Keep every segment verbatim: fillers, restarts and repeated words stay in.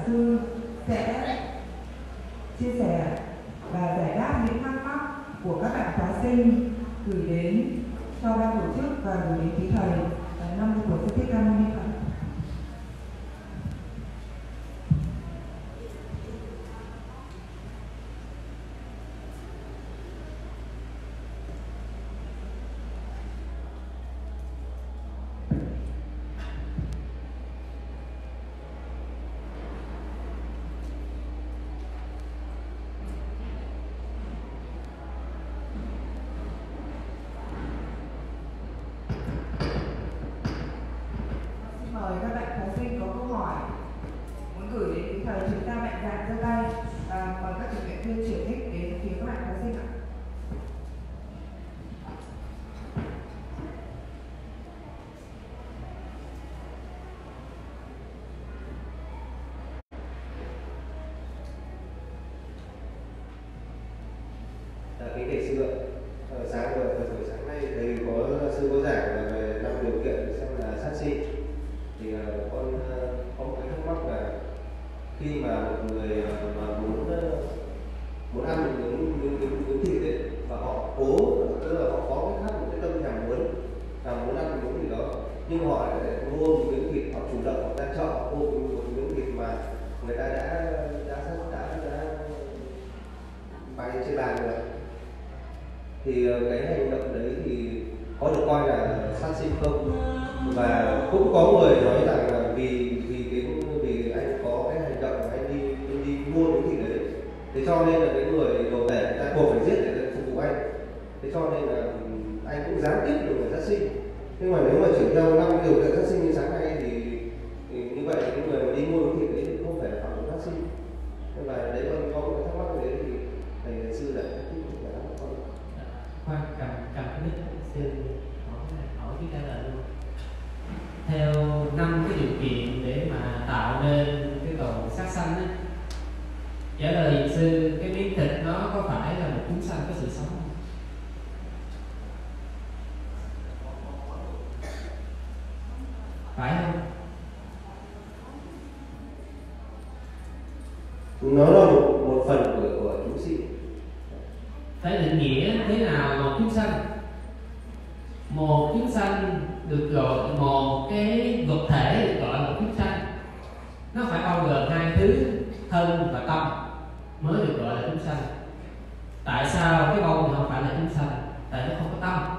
sư sẽ chia sẻ và giải đáp những thắc mắc của các bạn khóa sinh gửi đến cho ban tổ chức và gửi đến quý thầy năm mươi của Sư Thích Ca Mâu Ni Phật. Mời các bạn khóa sinh có câu hỏi muốn gửi đến quý thầy, chúng ta mạnh dạn giơ tay và mời các tình nguyện viên chuyển mic đến phía các bạn khóa sinh ạ. Kính thầy sư ạ, sáng vừa buổi sáng nay thầy có sư có giảng về năm điều kiện xem là sát sinh. Thì uh, con uh, có một cái thắc mắc là khi mà một người uh, mà muốn uh, muốn ăn một miếng miếng miếng, miếng thịt ấy, và họ cố, tức là họ có cái khát một cái tâm nhằm muốn là muốn ăn một miếng gì đó, nhưng họ lại mua một miếng thịt, họ chủ động họ ra chợ họ mua một miếng thịt mà người ta đã đã đã đã, đã bày trên bàn rồi, thì uh, cái hành động đấy thì có được coi là sát sinh không? Và cũng có người nói rằng là vì vì cái vì anh có cái hành động anh đi anh đi mua cái thịt đấy, thế cho nên là cái người đồ tể người ta buộc phải giết để phục vụ anh, thế cho nên là anh cũng gián tiếp được người sát sinh. Nhưng mà nếu mà chỉ theo năm điều kiện sát sinh như sáng nay thì, thì như vậy cái người mà đi mua cái thịt đấy thì không phải là phạm sát sinh. Và đấy còn có một cái thắc mắc đấy thì thầy thầy sư lại thích giải đáp con. Khoan cầm cầm cái mic sư hỏi hỏi chứ trả lời luôn. Theo năm cái điều kiện để mà tạo nên cái cầu sát sanh á, trả lời sư, cái miếng thịt nó có phải là một chúng sanh có sự sống không? Phải không? Nó là một, một phần của, của chúng sinh. Phải định nghĩa thế nào một chúng sanh? Một chúng sanh được gọi, một cái vật thể được gọi là một chúng sanh, nó phải bao gồm hai thứ, thân và tâm mới được gọi là chúng sanh. Tại sao cái bông không phải là chúng sanh? Tại nó không có tâm.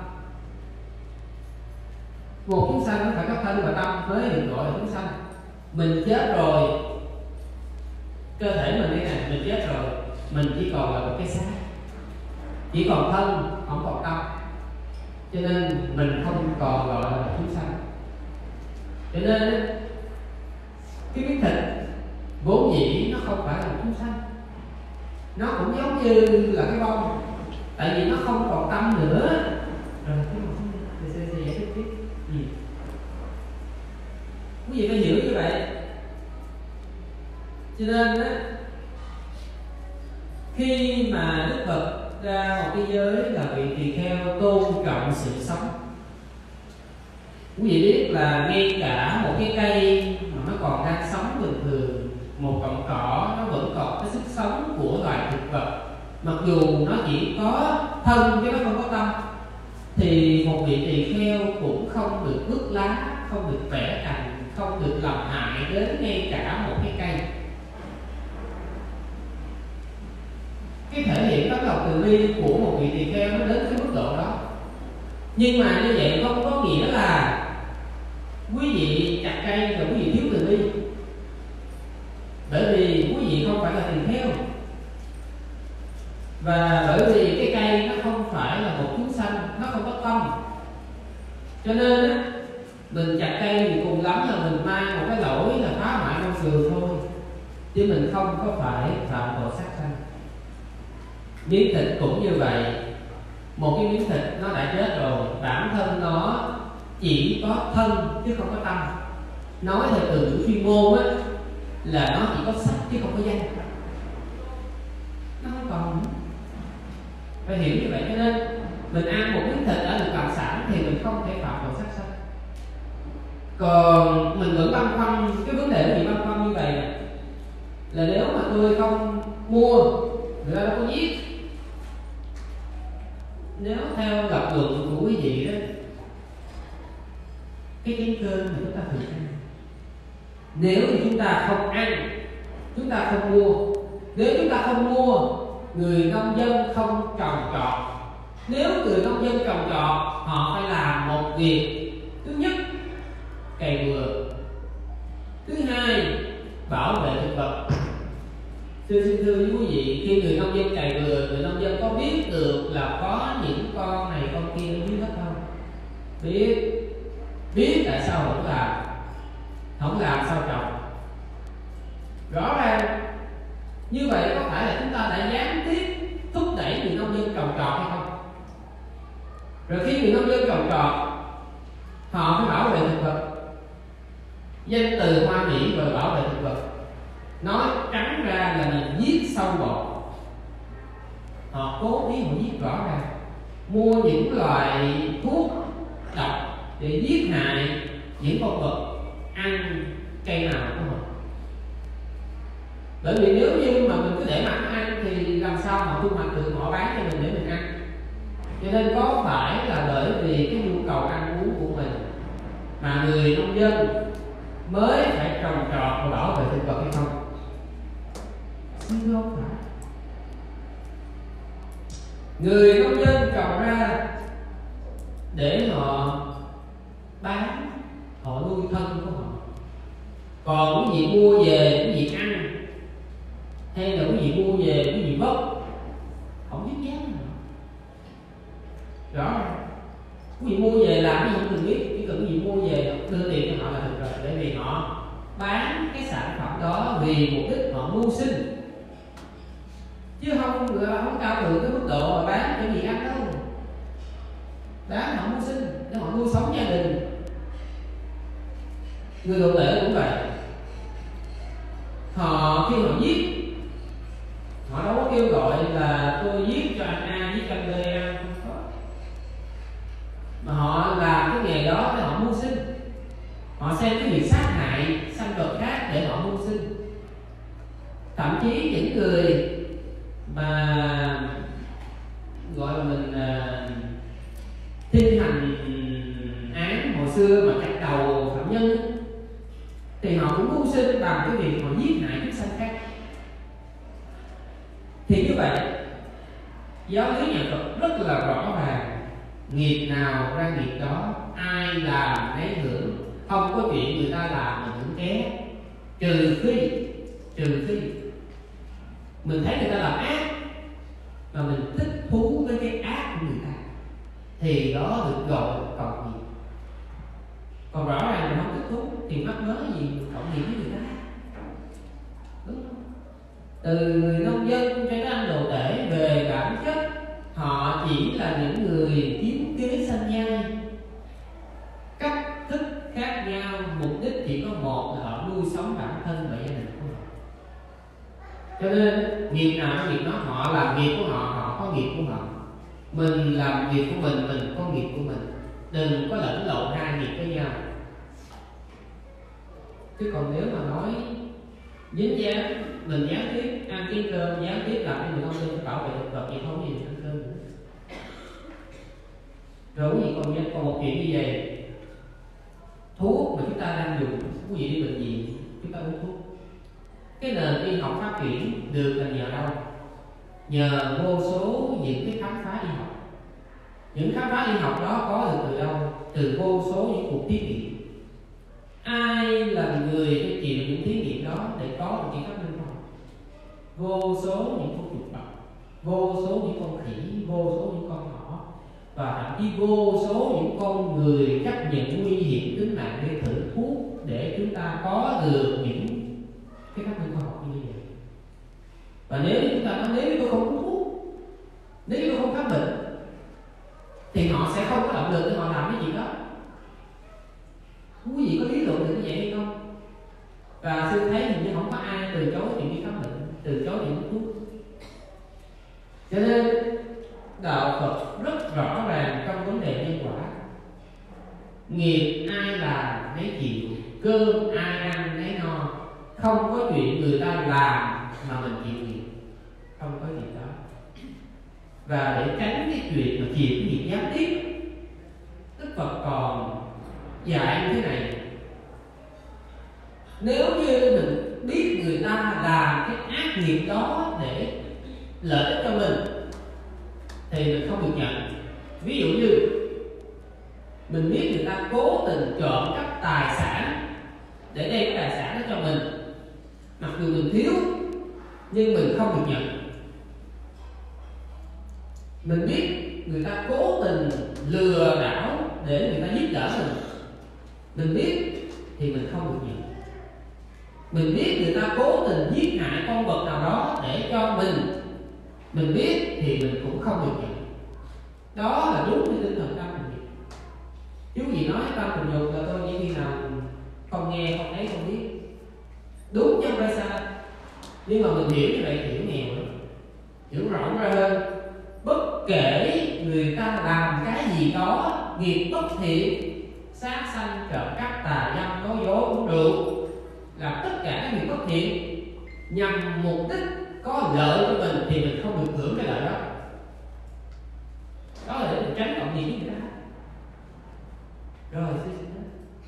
Một chúng sanh nó phải có thân và tâm mới được gọi là chúng sanh. Mình chết rồi, cơ thể mình đây này, mình chết rồi, mình chỉ còn là một cái xác, chỉ còn thân, không còn tâm, cho nên mình không còn gọi là một chúng sanh. Cho nên cái miếng thịt vốn dĩ nó không phải là một chúng sanh, nó cũng giống như là cái bông, tại vì nó không còn tâm nữa. Rồi cái một thì sẽ sẽ giải thích tiếp. Ừ. Quý vị phải hiểu như vậy. Cho nên á, khi mà Đức Phật ra một cái giới là vị tỳ kheo tôn trọng sự sống. Quý vị biết là ngay cả một cái cây mà nó còn đang sống bình thường, một cọng cỏ nó vẫn còn cái sức sống của loài thực vật, mặc dù nó chỉ có thân chứ nó không có tâm, thì một vị tỳ kheo cũng không được ướt lá, không được bẻ cành, không được làm hại đến ngay cả một cái cây. Cái thể hiện tấm lòng từ bi của một vị tỳ kheo nó đến cái mức độ đó. Nhưng mà như vậy không có nghĩa là quý vị chặt cây và quý vị thiếu từ bi, bởi vì quý vị không phải là tỳ kheo, và bởi vì cái cây nó không phải là một chúng sanh, nó không có tâm, cho nên á, mình chặt cây thì cùng lắm là mình mang một cái lỗi là phá hoại môi trường thôi, chứ mình không có phải phạm tội sát sanh. Miếng thịt cũng như vậy, một cái miếng thịt nó đã chết rồi, bản thân nó chỉ có thân chứ không có tâm. Nói theo từ ngữ chuyên môn á, là nó chỉ có sắc chứ không có danh, nó không còn nữa. Phải hiểu như vậy. Cho nên mình ăn một miếng thịt ở được cầm sẵn thì mình không thể phạm tội sát sanh. Còn mình vẫn băn khoăn cái vấn đề gì băn khoăn như vậy, là nếu mà tôi không mua, người ta đâu có giết. Nếu theo lập luận của quý vị đó, cái chén cơm mà chúng ta thường ăn, nếu như chúng ta không ăn, chúng ta không mua. Nếu chúng ta không mua, người nông dân không trồng trọt. Nếu người nông dân trồng trọt, họ phải làm một việc. Thứ nhất, cày bừa. Thứ hai, bảo vệ thực vật. Thưa xin thưa với quý vị, khi người nông dân cày bừa, người nông dân có biết được là có những con này con kia ở dưới đất không? Biết. Biết tại sao không làm, không làm sao trồng. Rõ ràng như vậy có phải là chúng ta đã gián tiếp thúc đẩy người nông dân trồng trọt hay không? Rồi khi người nông dân trồng trọt, họ phải bảo vệ thực vật. Danh từ Hoa Mỹ về bảo vệ thực vật nói trắng ra là mình giết sâu bọ. Họ cố ý họ giết rõ ràng, mua những loại thuốc độc để giết hại những con vật ăn cây nào của họ. Bởi vì nếu như mà mình cứ để mặc ăn thì làm sao họ thu hoạch được, họ bán cho mình để mình ăn. Cho nên có phải là bởi vì cái nhu cầu ăn uống của mình mà người nông dân mới phải trồng trọt và bảo vệ thực vật hay không? Xin không phải. Người nông dân trồng ra để họ bán, họ nuôi thân của họ. Còn quý vị mua về quý vị ăn, hay là quý vị mua về quý vị vất, không biết giá nào. Rõ ràng quý vị mua về làm gì không cần biết, chỉ cần quý vị mua về đưa tiền cho họ là được rồi. Bởi vì họ bán cái sản phẩm đó vì mục đích họ mưu sinh, chứ không người ta không cao thượng cái mức độ mà bán cho gì ăn đâu. Bán họ mưu sinh để họ nuôi sống gia đình. Người đồ tể cũng vậy, họ khi họ giết, họ đâu có kêu gọi là tôi giết cho anh A, giết cho anh B ăn, không có. Mà họ làm cái nghề đó để họ mưu sinh. Họ xem cái việc sát hại sanh vật khác để họ mưu sinh. Thậm chí những người mà gọi là mình uh, thi hành án hồi xưa mà cắt đầu phạm nhân thì họ cũng mưu sinh bằng cái việc họ giết hại chúng sanh khác. Thì như vậy giáo lý nhà Phật rất là rõ ràng, nghiệp nào ra nghiệp đó, ai làm nấy hưởng, không có chuyện người ta làm mà hưởng ké. Trừ khi trừ khi mình thấy người ta làm ác mà mình thích thú với cái ác của người ta thì đó được gọi là cộng nghiệp. Còn rõ ràng mình không thích thú thì mắc mớ gì cộng nghiệp với người ta, đúng không? Từ người nông dân cho đến anh đồ tể, về bản chất họ chỉ là những người kiếm kế sanh nhai, cách thức khác nhau, mục đích chỉ có một là họ nuôi sống bản thân và gia đình của họ. Cho nên nghiệp nào nó nghiệp đó, họ làm nghiệp của họ, họ có nghiệp của họ. Mình làm nghiệp của mình, mình có nghiệp của mình. Đừng có lẫn lộn hai nghiệp với nhau. Chứ còn nếu mà nói dính dáng, mình gián tiếp ăn chén cơm, gián tiếp làm cho người nông dân bảo vệ thực vật, vậy không có gì ăn cơm nữa. Rồi quý vị còn, còn một chuyện như vậy, thuốc mà chúng ta đang dùng, quý vị đi bệnh viện chúng ta uống thuốc, cái nền y học phát triển được là nhờ đâu? Nhờ vô số những cái khám phá y học. Những khám phá y học đó có được từ đâu? Từ vô số những cuộc thí nghiệm. Ai là người phải chịu những thí nghiệm đó để có được những phát minh khoa học? Vô số những con chuột bạch, vô số những con khỉ, vô số những con thỏ, và thậm chí vô số những con người chấp nhận nguy hiểm tính mạng để thử thuốc để chúng ta có được những cái phát minh khoa học như vậy. Và nếu chúng ta nói nếu tôi không uống thuốc, nếu tôi không khám bệnh, thì họ sẽ không có động lực để họ làm cái gì đó. Quý vị có lý luận được như vậy hay không? Và sư thấy hình như không có ai từ chối chuyện đi khám bệnh, từ chối chuyện uống thuốc. Cho nên đạo Phật rất rõ ràng trong vấn đề nhân quả. Nghiệp ai làm nấy chịu, cơm ai ăn nấy no. Không có chuyện người ta làm mà mình chịu nghiệp, không có việc đó. Và để tránh cái chuyện mà chịu cái nghiệp gián tiếp, Đức Phật còn dạy như thế này: nếu như mình biết người ta làm cái ác nghiệp đó để lợi ích cho mình thì mình không được nhận. Ví dụ như mình biết người ta cố tình trộm cắp tài sản để đem cái tài sản đó cho mình, mặc dù mình thiếu nhưng mình không được nhận. Mình biết người ta cố tình lừa đảo để người ta giúp đỡ mình, mình biết thì mình không được nhận. Mình biết người ta cố tình giết hại con vật nào đó để cho mình, mình biết thì mình cũng không được nhận. Đó là đúng với tinh thần tâm tình dục. Chú gì nói tâm tình dục là tôi chỉ khi nào không nghe, không thấy, không biết. Đúng chứ không phải sai. Nhưng mà mình hiểu như vậy thì hiểu nghèo lắm, hiểu rộng ra hơn. Bất kể người ta làm cái gì đó, nghiệp bất thiện, sát sanh, trộm cắp, tà dâm, nói dối, uống rượu, làm tất cả các việc bất thiện nhằm mục đích có lợi cho mình thì mình không được hưởng cái lợi đó. Đó là để mình tránh cộng gì với người ta. Rồi, xin xin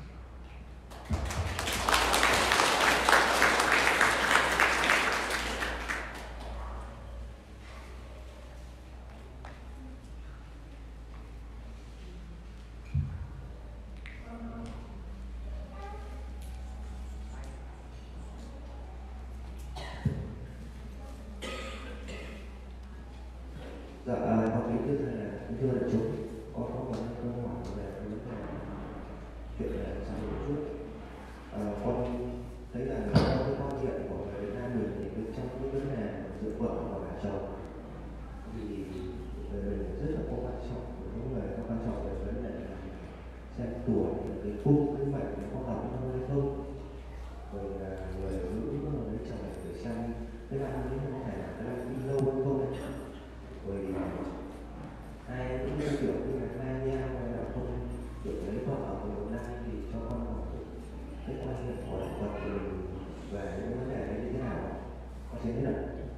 Dạ, học kính thưa thầy, kính thưa đại chúng, con có một câu hỏi về cái vấn đề chuyện là sao một chút. À, con thấy là trong cái quan niệm của người Việt Nam mình thì bên trong cái vấn đề giữa vợ và gả chồng thì mình rất là có quan trọng, những người có quan trọng về vấn đề xem tuổi, cái cung, cái mệnh có hợp nhau hay không, rồi là người nữ mà lấy chồng để xem cái năm ấy nó phải là cái năm đi lâu hay không, rồi ai những cái kiểu như là mai nhau hay là không được lấy vợ ở một năm thì cho con hỏi cái quan niệm của đạo Phật thì về những vấn đề đấy như thế nào, con sẽ thế nào?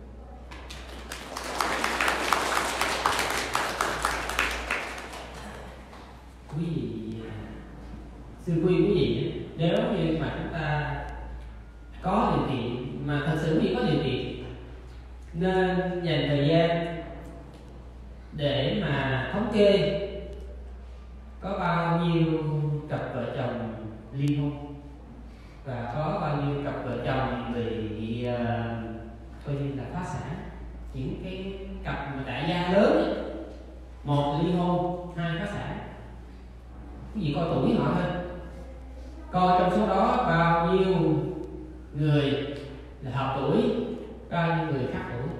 quý vị, sư khuyên quý vị, nếu như mà chúng ta có điều kiện, mà thật sự quý vị có điều kiện, nên dành thời gian để mà thống kê có bao nhiêu cặp vợ chồng ly hôn và có bao nhiêu cặp vợ chồng bị uh, coi như là phá sản. Những cái cặp mà đại gia lớn ấy, một ly hôn, hai phá sản. Cái gì coi tuổi họ thôi, coi trong số đó bao nhiêu người là hợp tuổi, bao nhiêu người khác tuổi.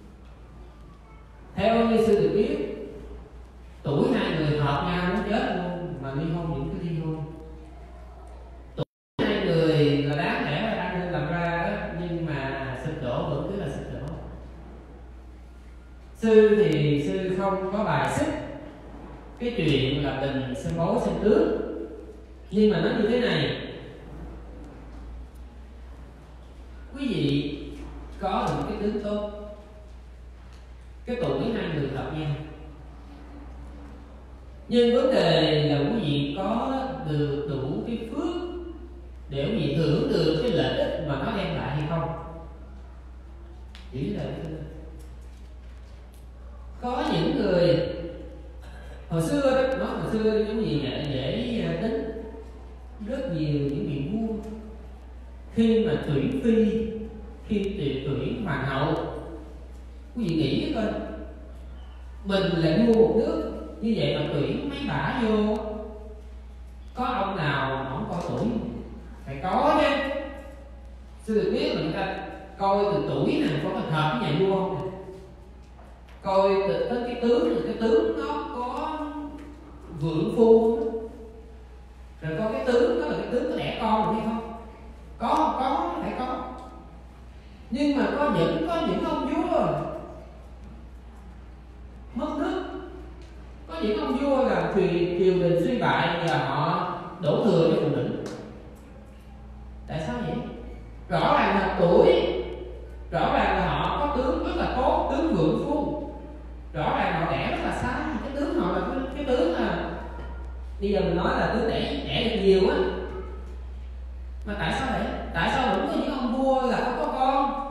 Theo như sư được biết, tuổi hai người hợp nhau muốn chết luôn mà ly hôn những cái ly hôn. Tuổi hai người là đáng lẽ là đang nên làm ra đó, nhưng mà sụp đổ vẫn cứ là sụp đổ. Sư thì sư không có bài xích cái chuyện là tình sinh bối sinh tướng, nhưng mà nó như thế này: quý vị có được cái tướng tốt, cái tuổi hai người hợp nhau, nhưng vấn đề là quý vị có được đủ cái phước để quý vị hưởng được cái lợi ích mà nó đem lại hay không. Chỉ là có những người hồi xưa đó, nói hồi xưa giống gì dễ, dễ tính, rất nhiều những vị vua khi mà tuyển phi, khi tuyển tuyển hoàng hậu, quý vị nghĩ coi, mình là vua một nước như vậy mà tuyển mấy bả vô, có ông nào không coi tuổi? Phải có chứ. Sư được biết là người ta coi từ tuổi này có hợp với nhà vua không, coi từ tới cái tướng, cái tướng nó có vượng phu, rồi coi cái tướng đó là cái tướng có đẻ con được hay không, có không? Có, phải có. Nhưng mà có những có những ông vua mất nước, có những ông vua làm triều triều đình suy bại và họ đổ thừa cho phụ nữ. Tại sao vậy? Rõ ràng là tuổi Bây giờ mình nói là tướng đẻ đẻ được nhiều á, mà tại sao vậy? Tại sao vẫn có những ông vua là không có con?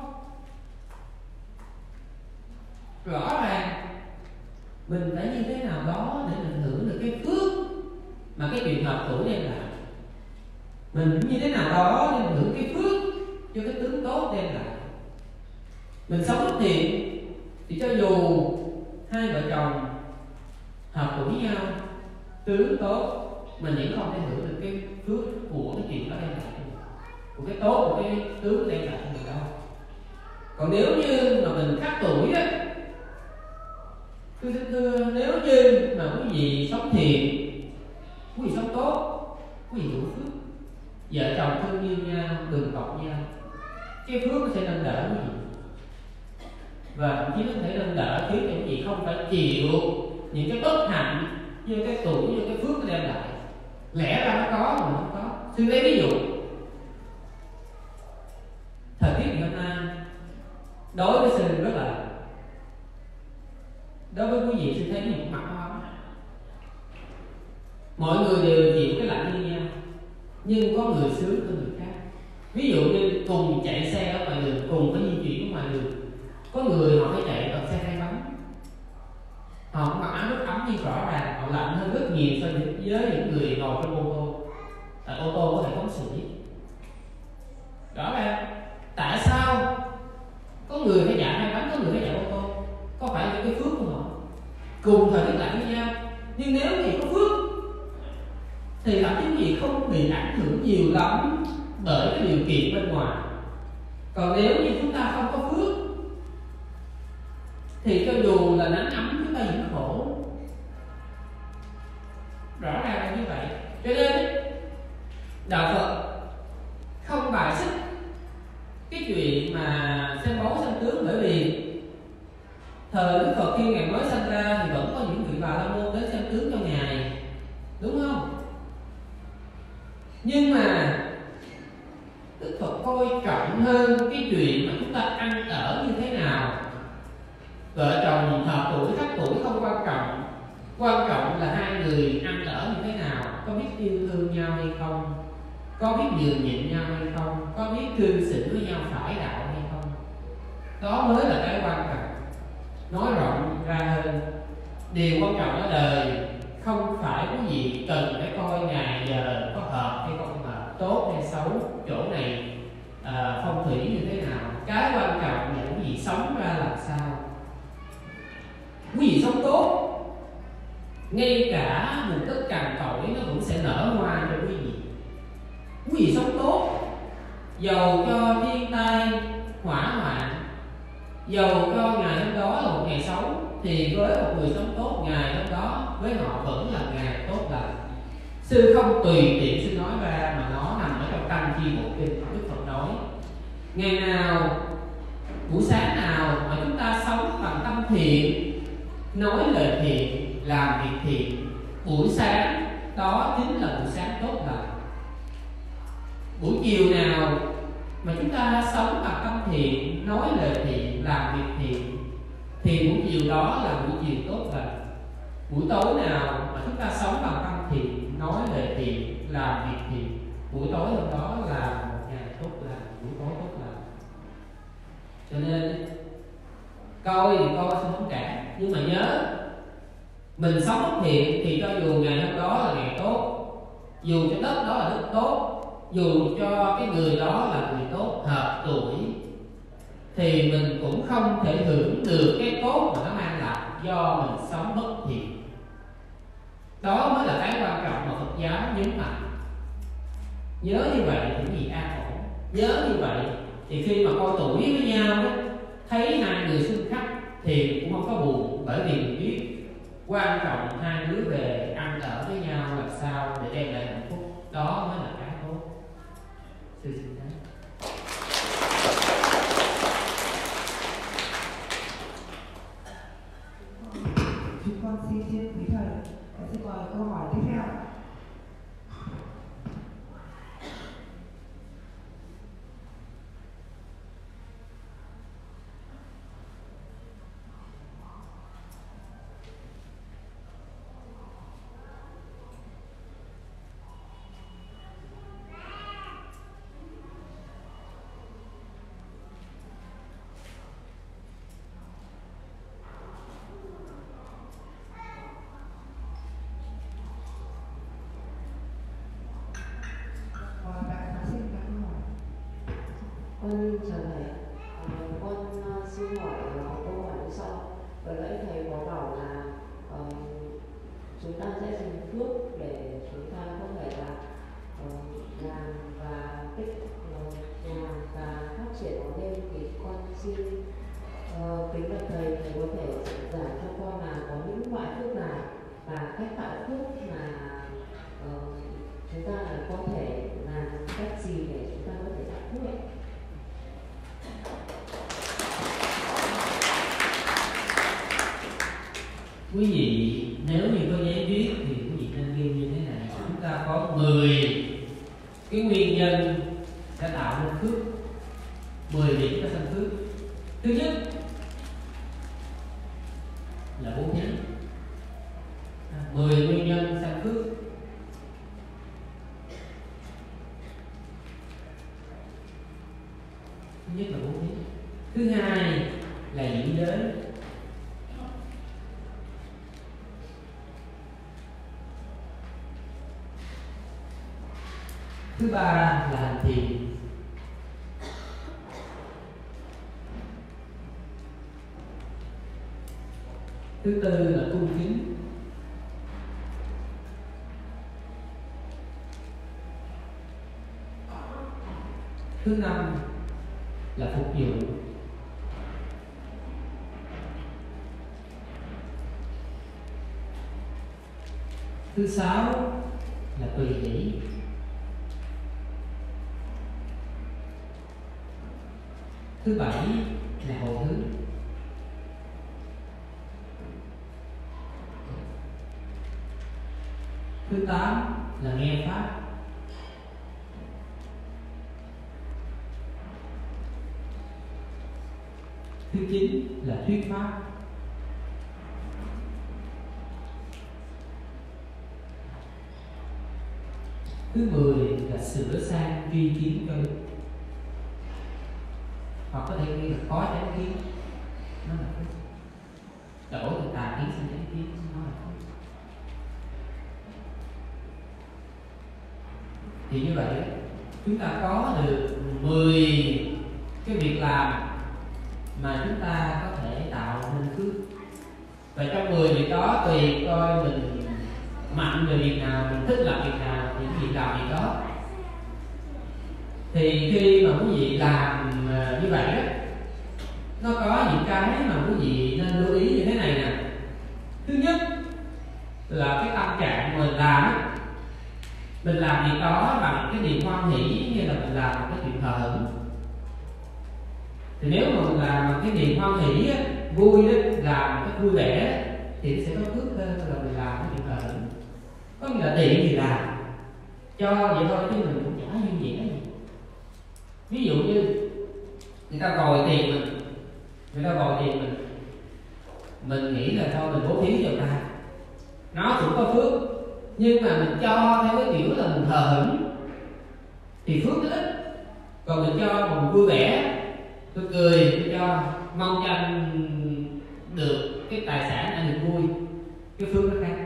Rõ ràng mình phải như thế nào đó để mình hưởng được cái phước mà cái chuyện hợp tuổi đem lại. Mình như thế nào đó để mình hưởng cái phước cho cái tướng tốt đem lại. Mình sống bất thiện thì cho dù hai vợ chồng hợp tuổi nhau, tướng tốt, mình vẫn không thể hưởng được cái phước của cái chuyện đó đem lại, của cái tốt của cái tướng đem lại cho mình đâu. Còn nếu như mà mình khác tuổi á, thưa thưa nếu như mà quý vị sống thiện, quý vị sống tốt, quý vị hưởng phước, vợ chồng thương yêu nhau, đừng cọc nhau, cái phước nó sẽ nâng đỡ quý vị, và thậm chí nó có thể nâng đỡ khiến cho quý vị không phải chịu những cái bất hạnh như cái tuổi, như cái phước nó đem lại. Lẽ ra nó có mà không có. Sư lấy ví dụ thời tiết ngày hôm nay đối với sư rất là, đối với quý vị sư thấy những mặt ấm, mọi người đều chịu cái lạnh như nhau, nhưng có người sướng hơn người khác. Ví dụ như cùng chạy xe ở ngoài đường, cùng phải di chuyển ở ngoài đường, có người họ phải chạy bằng xe hai bánh, họ mặc áo rất ấm nhưng rõ ràng họ lạnh hơn rất nhiều so với những người ngồi trong ô tô. Tại ô tô có hệ thống sưởi. Rõ ràng tại sao có người phải chạy hai bánh, có người phải chạy ô tô? Có phải là cái phước của họ? Cùng thời tiết lạnh với nhau, nhưng nếu thì có phước thì thậm chí gì không bị ảnh hưởng nhiều lắm bởi cái điều kiện bên ngoài. Còn nếu như chúng ta không có phước thì cho dù là nắng ấm chúng ta vẫn khổ. Rõ ràng là như vậy. Cho nên đạo Phật không bài xích cái chuyện mà xem bói xem tướng, bởi vì thời Đức Phật khi Ngài mới sanh ra thì vẫn có những vị Bà La Môn đến xem tướng cho Ngài, đúng không? Nhưng mà Đức Phật coi trọng hơn cái chuyện mà chúng ta ăn ở như thế nào. Vợ chồng hợp tuổi khác tuổi không quan trọng, quan trọng là hai người ăn ở như thế nào, có biết yêu thương nhau hay không, có biết nhường nhịn nhau hay không, có biết cư xử với nhau phải đạo hay không. Đó mới là cái quan trọng. Nói rộng ra hơn, điều quan trọng ở đời không phải quý vị cần phải coi ngày giờ có hợp hay không hợp, tốt hay xấu, chỗ này à, phong thủy như thế nào. Cái quan trọng là quý vị sống ra làm sao. Quý vị sống tốt, ngay cả một tất cằn cỗi nó cũng sẽ nở hoa cho quý vị. Quý vị sống tốt, dầu cho thiên tai hỏa hoạn, dầu cho ngày hôm đó là một ngày xấu, thì với một người sống tốt, ngày hôm đó với họ vẫn là ngày tốt lành. Sư không tùy tiện sư nói ra, mà nó nằm ở trong Tăng Chi Bộ Kinh. Đức Phật nói ngày nào, buổi sáng nào mà chúng ta sống bằng tâm thiện, nói lời thiện, làm việc thiện, buổi sáng đó chính là buổi sáng tốt lành. Buổi chiều nào mà chúng ta sống bằng tâm thiện, nói lời thiện, làm việc thiện, thì buổi chiều đó là buổi chiều tốt lành. Buổi tối nào mà chúng ta sống bằng tâm thiện, nói lời thiện, làm việc thiện, buổi tối hôm đó là một ngày tốt lành, buổi tối tốt lành. Cho nên coi thì coi không không cản, nhưng mà nhớ mình sống bất thiện thì cho dù ngày hôm đó là ngày tốt, dù cho đất đó là đất tốt, dù cho cái người đó là người tốt, hợp tuổi, thì mình cũng không thể hưởng được cái tốt mà nó mang lại do mình sống bất thiện. Đó mới là cái quan trọng mà Phật giáo nhấn mạnh. Nhớ như vậy thì gì an ổn. Nhớ như vậy thì khi mà coi tuổi với nhau đó, thấy hai người xung khắc thì cũng không có buồn, bởi vì mình biết quan trọng hai đứa về ăn ở với nhau làm sao để đem lại hạnh phúc. Đó mới là cái tốt. Sư xin nói. Chúng con xin chiên quý thầy. Xin mời câu hỏi tiếp theo. Con chào thầy. À, con uh, xin hỏi uh, câu hỏi như sau. Vừa nãy thầy có bảo là uh, chúng ta sẽ dùng phước để chúng ta có thể là uh, làm và tích uh, làm và phát triển nó lên, thì con xin uh, kính bạch thầy, thầy có thể giải cho con là có những loại phước nào và cách tạo phước mà uh, chúng ta là có thể làm cách gì để chúng ta có thể tạo phước ạ? Quý vị nếu như có giấy viết thì quý vị nên ghi như thế này: chúng ta có mười cái nguyên nhân sẽ tạo nên phước, mười điểm cho sanh phước. Thứ nhất là bố thí, mười nguyên nhân sanh phước. Thứ nhất là bố thí. Thứ hai là diễn giới. Thứ ba là hành thiền. Thứ tư là cung kính. Thứ năm là phục vụ. Thứ sáu là tùy hỷ. Thứ bảy là hồi hướng. Thứ tám là nghe pháp. Thứ chín là thuyết pháp. Thứ mười là sửa sang duy kiến cho đúng, hoặc có thể nghĩ là khó chánh kiến, nó là phước. Đổi từ tà kiến sang chánh kiến, nó là phước. Thì như vậy chúng ta có được mười cái việc làm mà chúng ta có thể tạo nên phước. Và trong mười việc đó tùy coi mình mạnh về việc nào, mình thích làm việc nào thì việc làm việc đó. Thì khi mà quý vị làm như vậy đó, nó có những cái mà quý vị nên lưu ý như thế này nè. Thứ nhất là cái tâm trạng mình làm á, mình làm việc đó bằng cái niềm hoan hỷ, như là mình làm một cái chuyện hờ hững. Thì nếu mà mình làm bằng cái niềm hoan hỷ á, vui đó, làm một cái vui vẻ thì nó sẽ có phước hơn là mình làm cái chuyện hờ hững. Có nghĩa là tiện thì làm cho vậy thôi, chứ mình cũng chả vui vẻ gì. Ví dụ như người ta gọi tiền mình, người ta gọi tiền mình, mình nghĩ là thôi mình bố thí cho người ta, nó cũng có phước. Nhưng mà mình cho theo cái kiểu là mình hờ hững thì phước nó ít. Còn mình cho mà mình vui vẻ, tôi cười, tôi cho, mong cho anh được cái tài sản, anh được vui, cái phước nó khác.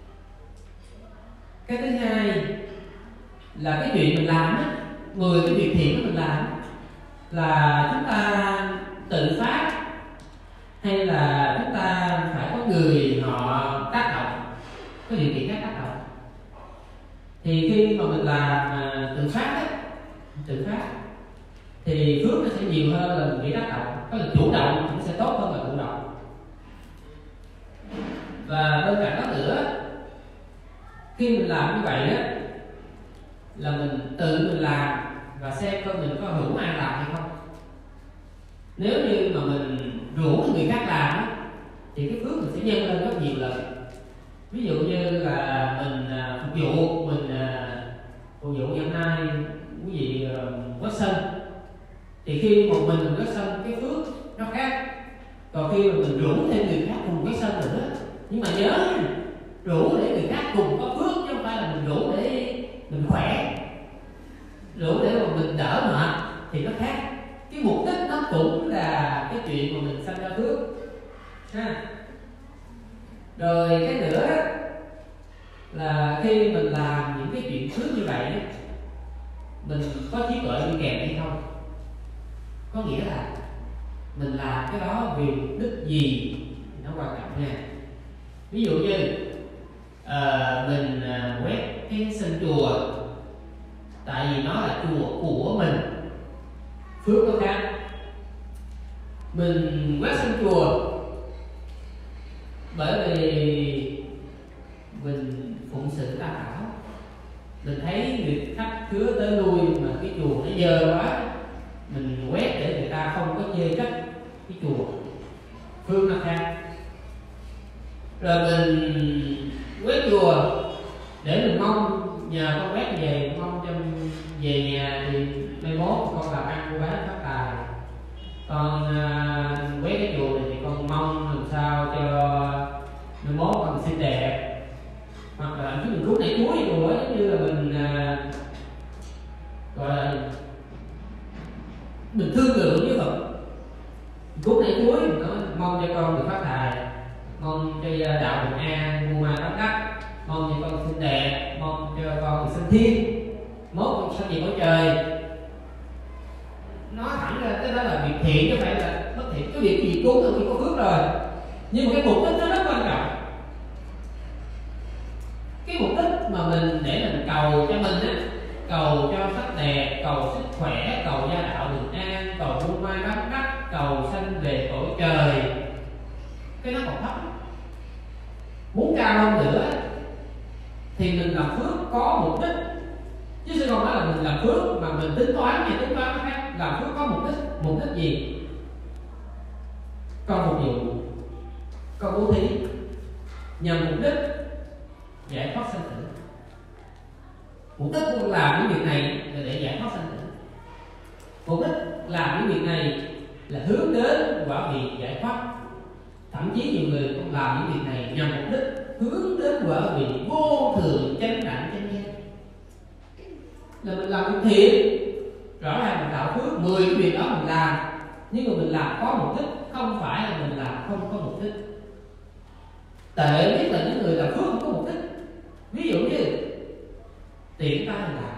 Cái thứ hai là cái chuyện mình làm á, mười cái việc thiện của mình làm là chúng ta tự phát hay là chúng ta phải có người họ tác động, có điều kiện khác tác động. Thì khi mà mình làm tự phát á, tự phát thì phước nó sẽ nhiều hơn là mình bị tác động. Có là chủ động cũng sẽ tốt hơn là thụ động. Và bên cạnh đó nữa, khi mình làm như vậy á, là mình tự mình làm và xem coi mình có hữu ai làm hay không. Nếu như mà mình rủ người khác làm á, thì cái phước mình sẽ nhân lên rất nhiều lần. Ví dụ như là mình phục vụ, mình phục vụ hôm nay quý vị quét sân, thì khi một mình mình quét sân cái phước nó khác. Còn khi mà mình rủ thêm người khác cùng quét sân nữa, nhưng mà nhớ rủ để người khác cùng có phước, chứ không phải là mình rủ để mình khỏe, rủ để mà mình đỡ mệt thì nó khác. Cái mục đích nó cũng là cái chuyện mà mình sanh ra phước ha. Rồi cái nữa là khi mình làm những cái chuyện phước như vậy, mình có trí tuệ đi kèm hay không. Có nghĩa là mình làm cái đó vì mục đích gì thì nó quan trọng nha. Ví dụ như uh, mình uh, quét cái sân chùa tại vì nó là chùa của mình, phước nó khác. Mình quét sân chùa bởi vì mình phụng sự tam bảo, mình thấy người khách khứa tới lui mà cái chùa nó dơ quá, mình quét để người ta không có chê trách cái chùa, phương nó khác. Rồi mình quét chùa để mình mong nhờ con quét về, mong cho về nhà thì mai mốt con làm ăn mua bán phát tài. Con uh, quét cái chùa này thì con mong làm sao cho mai mốt con xinh đẹp. Hoặc là chứ mình rút nảy chuối chùa giống như là mình uh, gọi là mình thương lượng với Phật. Rút nảy chuối mình nói mong cho con được phát tài, mong cho đạo bình an, mua ma đắc đắc, mong cho con xinh đẹp, mong cho con được sinh thiên, mốt con sanh về cõi trời. Nói thẳng ra cái đó là việc thiện chứ không phải là bất thiện. Cái việc gì cứu là khi có phước rồi, nhưng mà cái mục đích nó rất quan trọng. Cái mục đích mà mình để mình cầu cho mình á, cầu cho sắc đẹp, cầu sức khỏe, cầu gia đạo bình an, cầu mua mai bán đắc, cầu sanh về cõi trời, cái nó còn thấp. Muốn cao hơn nữa thì mình làm phước có mục đích, chứ sẽ không phải là mình làm phước mà mình tính toán thì tính toán khác. Làm phước có mục đích. Mục đích gì? Con phục vụ, con bố thí nhằm mục đích giải thoát sanh tử. Mục đích con làm những việc này là để giải thoát sanh tử. Mục đích làm những việc này là hướng đến quả vị giải thoát. Thậm chí nhiều người còn làm những việc này nhằm mục đích hướng đến quả vị vô thường chánh đẳng chánh giác. Là mình làm việc thiện, rõ ràng mình tạo phước, mười cái việc đó mình làm, nhưng mà mình làm có mục đích, không phải là mình làm không có mục đích. Tệ nhất là những người làm phước không có mục đích. Ví dụ như tiện tay làm,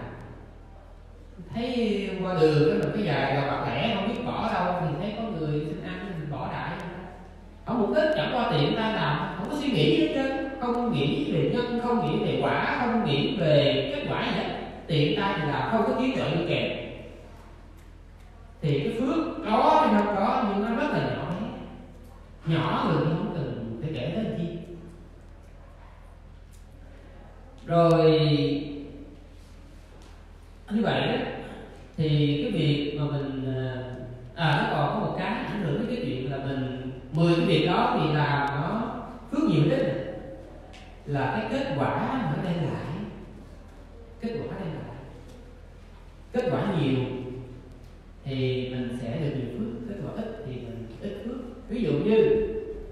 thấy qua đường cái mình cái dài đầu bạc lẻ không biết bỏ đâu, thì thấy có người xin ăn mình bỏ đại, không mục đích, chẳng qua tiện tay làm, không có suy nghĩ hết trơn, không nghĩ về nhân, không nghĩ về quả, không nghĩ về kết quả gì hết, tiện tay thì làm, không có trí tuệ đi kèm. Thì cái phước có hay không có nhưng nó rất là nhỏ bé, nhỏ người không cần phải kể tới chi. Rồi như vậy đó, thì cái việc mà mình à nó còn có một cái ảnh hưởng đến cái chuyện là mình mười cái việc đó thì làm nó phước nhiều đấy, là cái kết quả nó đem lại, kết quả đem lại kết quả nhiều thì mình sẽ được nhiều phước, kết quả ít thì mình ít phước. Ví dụ như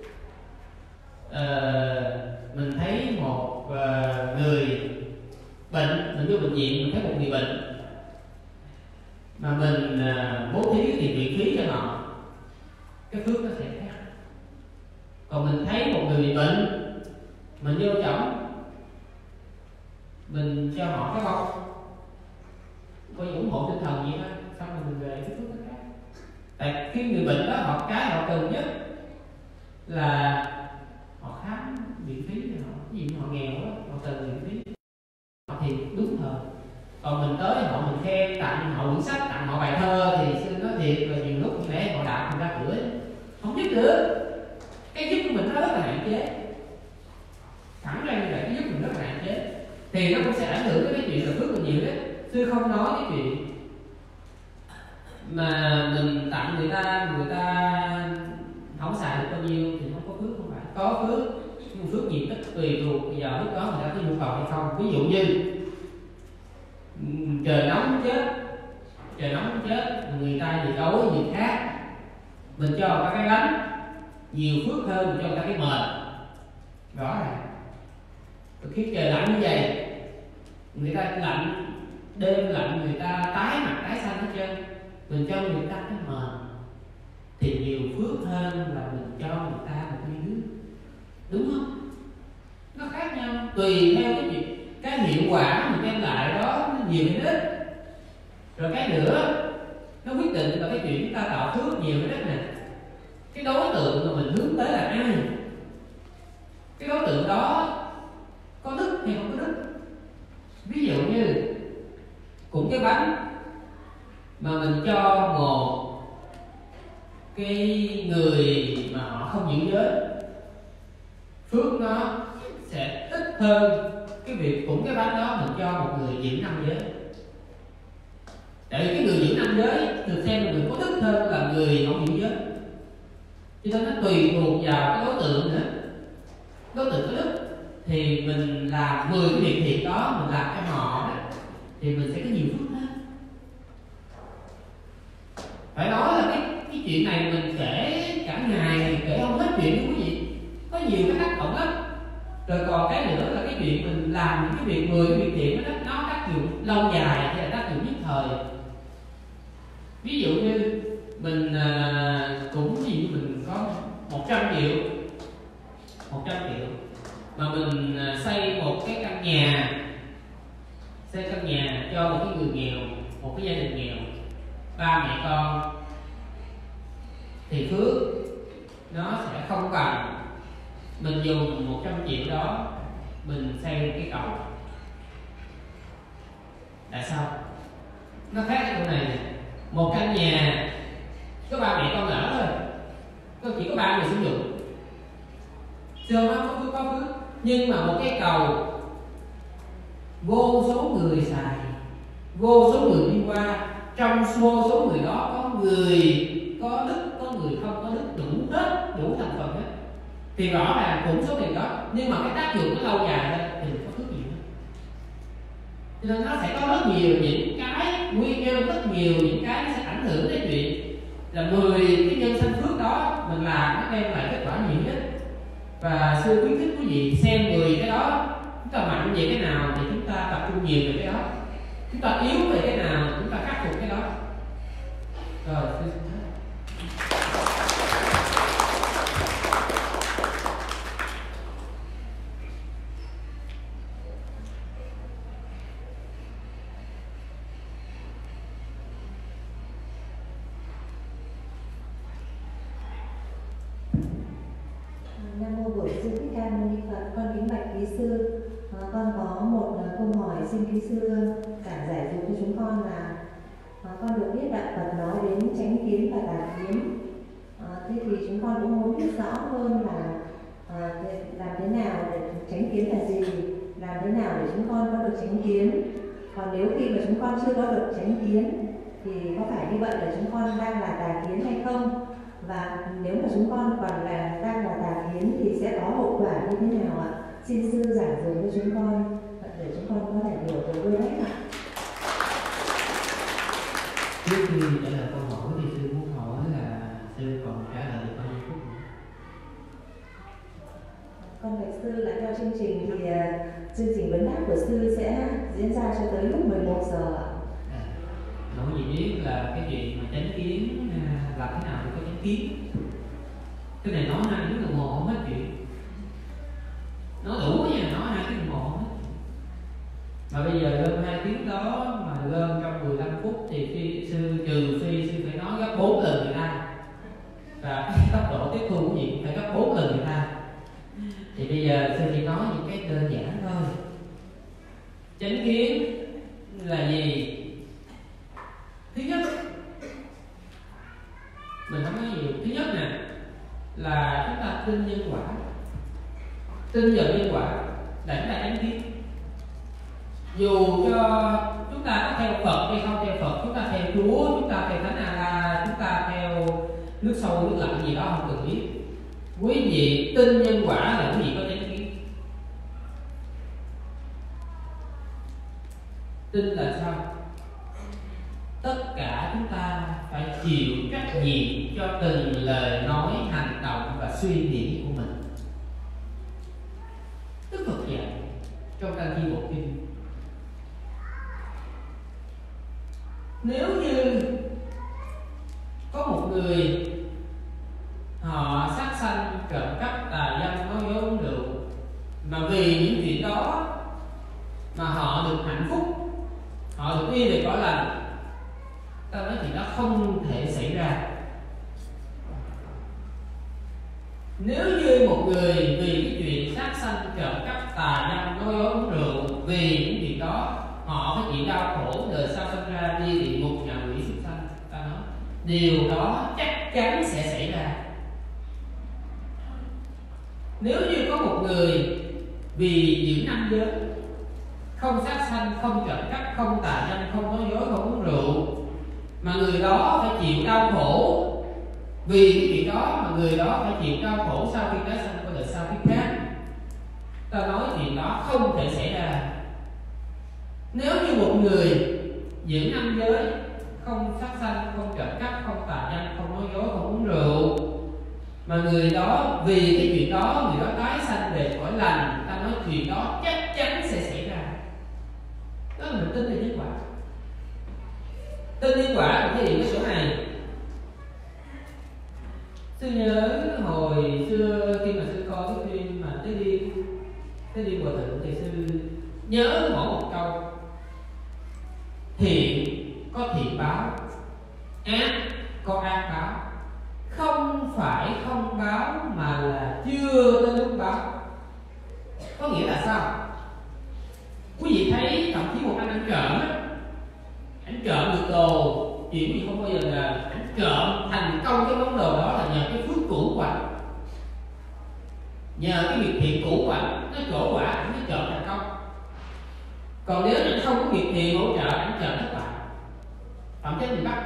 uh, mình thấy một uh, người bệnh, mình vô bệnh viện mình thấy một người bệnh mà mình uh, bố thí tiền viện phí cho họ, cái phước nó sẽ khác. Còn mình thấy một người bị bệnh, mình vô chổng, mình cho họ cái bông coi như ủng hộ tinh thần gì đó, xong rồi mình về cái phước nó khác. Tại khi người bệnh đó họ cái họ cần nhất là họ khám miễn phí cho họ, cái gì họ nghèo đó họ cần miễn phí họ thì đúng thời. Còn mình tới họ mình khen tặng họ quyển sách, tặng họ bài thơ thì xin nói thiệt là nhiều lúc để họ đạp mình ra cửa ấy. Không giúp được, cái giúp của mình nó rất là hạn chế, thẳng ra như vậy cái giúp mình rất là hạn chế, thì nó cũng sẽ ảnh hưởng đến cái chuyện là phước mình nhiều đấy. Sư không nói cái chuyện mà mình tặng người ta, người ta không xài được bao nhiêu thì không có phước, không phải có phước, nhưng phước nhiều ít tùy thuộc bây giờ lúc đó người ta có nhu cầu hay không. Ví dụ như trời nóng chết, trời nóng chết, người ta gì đói gì khác, mình cho người ta cái bánh nhiều phước hơn mình cho người ta cái mền, rõ ràng. Khi trời lạnh như vậy, người ta lạnh, đêm lạnh người ta tái mặt tái xanh hết trơn, mình cho người ta cái mền thì nhiều phước hơn là mình cho người ta một ly nước, đúng không? Nó khác nhau tùy theo cái chuyện, cái hiệu quả mình đem lại đó nó nhiều hay ít. Rồi cái nữa nó quyết định là cái chuyện chúng ta tạo phước nhiều cái đất này, cái đối tượng mà mình hướng tới là ai? Cái đối tượng đó có đức hay không có đức? Ví dụ như cũng cái bánh mà mình cho một cái người mà họ không giữ giới, phước nó sẽ ít hơn cái việc cũng cái bánh đó mình cho một người giữ năm giới. Tại vì cái người giữ năm giới được xem là người có đức hơn là người không giữ giới. Cho nên nó tùy thuộc vào cái đối tượng nữa. Đối tượng có đức thì mình làm mười cái việc thiện đó, mình làm cho họ đó, thì mình sẽ có nhiều phước hơn. Phải nói là cái, cái chuyện này mình kể cả ngày, kể không hết chuyện đúng quý vị. Có nhiều cái tác động lắm. Rồi còn cái nữa là cái chuyện mình làm những cái việc mười cái việc thiện đó, nó tác dụng lâu dài hay là tác dụng nhất thời. Ví dụ như mình à, cũng ví dụ mình có một trăm triệu một trăm triệu mà mình à, xây một cái căn nhà, xây căn nhà cho một cái người nghèo, một cái gia đình nghèo, ba mẹ con, thì phước nó sẽ không cần mình dùng một trăm triệu đó mình xây cái cầu. Tại sao? Nó khác cái chỗ này nè. Một căn nhà có ba mẹ con ở thôi, có chỉ có ba người sử dụng, chưa nó có phước có phước. Nhưng mà một cái cầu vô số người xài, vô số người đi qua, trong vô số người đó có người có đức, có người không có đức, đủ hết, đủ thành phần hết, thì rõ ràng cũng số tiền đó, nhưng mà cái tác dụng nó lâu dài hơn thì có phước nhiều hơn. Cho nên nó sẽ có rất nhiều những cái nguyên nhân, rất nhiều những cái nó sẽ ảnh hưởng đến chuyện là mười cái nhân sanh phước đó mình làm nó đem lại kết quả nhiều nhất. Và sư khuyến khích quý vị xem mười cái đó, chúng ta mạnh về cái nào thì chúng ta tập trung nhiều về cái đó, chúng ta yếu về cái nào chúng ta khắc phục cái đó. Rồi sư Nam mô Bổn Sư Thích Ca Mâu Ni Phật. Con kính bạch quý sư, à, con có một uh, câu hỏi xin quý sư giảng giải dùm cho chúng con là à, con được biết Đạo Phật nói đến chánh kiến và tà kiến. À, thế thì chúng con cũng muốn biết rõ hơn là à, làm thế nào để chánh kiến là gì, làm thế nào để chúng con có được chánh kiến. Còn nếu khi mà chúng con chưa có được chánh kiến thì có phải như vậy là chúng con đang là tà kiến hay không? Và nếu mà chúng con còn là đang là tà kiến thì sẽ có hậu quả như thế nào ạ? Xin sư giảng dùm cho chúng con để chúng con có thể hiểu được với đấy ạ. Trước khi trả lời câu hỏi thì sư muốn hỏi là sư còn trả lời được bao nhiêu phút nữa? Con bạch sư là theo chương trình thì uh, chương trình vấn đáp của sư sẽ diễn ra cho tới lúc mười một giờ ạ. À, nói gì biết là cái chuyện mà chánh kiến làm thế nào để có chánh kiến, cái này nói hai tiếng đồng hồ không hết chuyện, nói đủ nha, nói hai tiếng đồng hồ không hết. Mà bây giờ lên hai tiếng đó mà lên trong mười lăm phút thì phi, sư trừ phi sư phải nói gấp bốn lần người ta, và tốc độ tiếp thu của gì cũng phải gấp bốn lần người ta. Thì bây giờ sư chỉ nói những cái đơn giản thôi. Chánh kiến là gì? Thứ nhất, mình không nói nhiều. Thứ nhất nè là chúng ta tin nhân quả, tin vào nhân quả là chúng ta chánh kiến. Dù cho chúng ta có theo Phật hay không theo Phật, chúng ta theo Chúa, chúng ta theo Thánh A-la, chúng ta theo nước sâu nước lạnh gì đó không cần biết, quý vị tin nhân quả là quý vị có chánh kiến. Tin là sao? Tất cả chúng ta phải chịu trách nhiệm cho từng lời nói, hành động và suy nghĩ của mình. Đức Phật dạy trong Tăng Chi Bộ Kinh, nếu như có một người họ sát sanh, trộm cắp, tà dâm, nói dối, uống rượu, mà vì những chuyện đó mà họ được hạnh phúc, họ được yên về cõi lành, ta nói chuyện đó không thể xảy ra. Nếu như một người vì cái chuyện sát sanh, trộm cắp, tà dâm, nói dối, uống rượu, vì những chuyện đó họ phải chịu đau khổ, đời sau sinh ra đi địa ngục, nhà quỷ, súc sanh, ta nói điều đó chắc chắn sẽ xảy ra. Nếu như có một người vì giữ năm giới, không sát sanh, không trộm cắp, không tà dâm, không nói dối, không uống rượu, mà người đó phải chịu đau khổ vì cái chuyện đó, mà người đó phải chịu đau khổ sau khi tái sanh của đời sau kiếp khác, ta nói chuyện đó không thể xảy ra. Nếu như một người giữ năm giới, không sát sanh, không trộm cắp, không tà dâm, không nói dối, không uống rượu, mà người đó vì cái chuyện đó người đó tái sanh về cõi lành, ta nói chuyện đó chắc chắn sẽ xảy ra. Đó là mình tin về nhân quả. Tin nhân quả cũng thể hiện cái chỗ này. Sư nhớ hồi xưa khi mà sư coi cái phim mà Tế Đi Tế Đi Hòa Thượng thì sư nhớ mỗi một câu: thiện có thiện báo, ác có ác báo. Không phải không báo mà là chưa tới lúc báo. Có nghĩa là sao? Quý vị thấy thậm chí một anh ăn trộm á, anh trộm được đồ, chuyện gì không bao giờ là anh trộm thành công cái món đồ đó là nhờ cái phước cũ của anh, nhờ cái việc thiện cũ của anh nó trổ quả anh mới trộm thành công. Còn nếu anh không có việc thiện hỗ trợ, anh trộm thất bại, phạm chết bị bắt.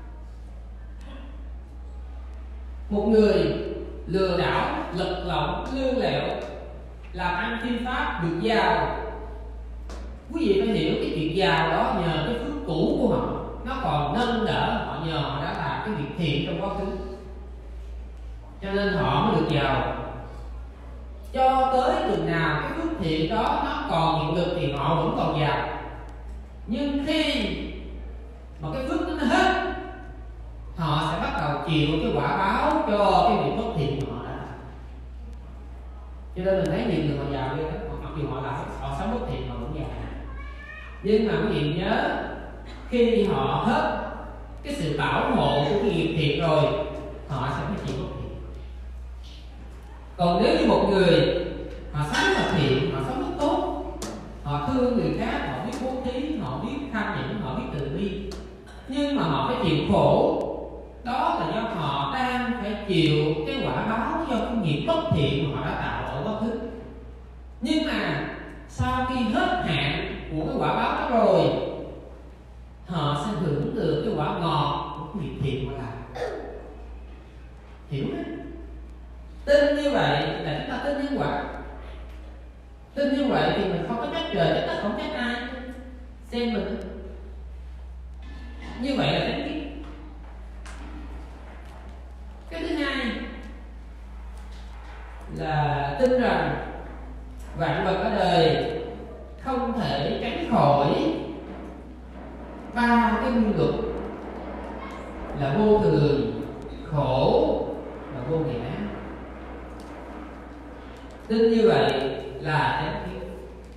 Một người lừa đảo, lật lọng, lương lẹo, làm ăn phi pháp, được giàu, quý vị phải hiểu cái việc giàu đó nhờ cái phước cũ của họ, nó còn nâng đỡ họ, nhờ họ đã làm cái việc thiện trong quá khứ, cho nên họ mới được giàu. Cho tới chừng nào cái phước thiện đó nó còn hiệu lực thì họ vẫn còn giàu. Nhưng khi mà cái phước nó hết, họ sẽ bắt đầu chịu cái quả báo cho cái việc bất thiện mà họ đã làm. Cho nên mình thấy nhiều người họ giàu đi, mặc dù họ làm họ sống bất thiện họ cũng giàu. Nhưng mà quý vị nhớ, khi họ hết cái sự bảo hộ của cái nghiệp thiện rồi, họ sẽ phải chịu bất thiện. Còn nếu như một người họ sống thật thiện, họ sống rất tốt, họ thương người khác, họ biết bố thí, họ biết tham nhẫn, họ biết từ bi, nhưng mà họ phải chịu khổ, đó là do họ đang phải chịu cái quả báo do cái nghiệp bất thiện mà họ đã tạo ở quá khứ. Nhưng mà sau khi hết hạn của cái quả báo đó rồi, họ sẽ hưởng được cái quả ngọt của cái nghiệp thiện mà làm. Hiểu đấy. Tin như vậy là chúng ta tin nhân quả. Tin như vậy thì mình không có trách trời trách đất, không trách ai, xem mình. Như vậy là chánh kiến. Cái thứ hai là tin rằng vạn vật ở đời không thể tránh khỏi ba cái nguyên luật là vô thường, khổ và vô ngã. Tin như vậy là chánh kiến.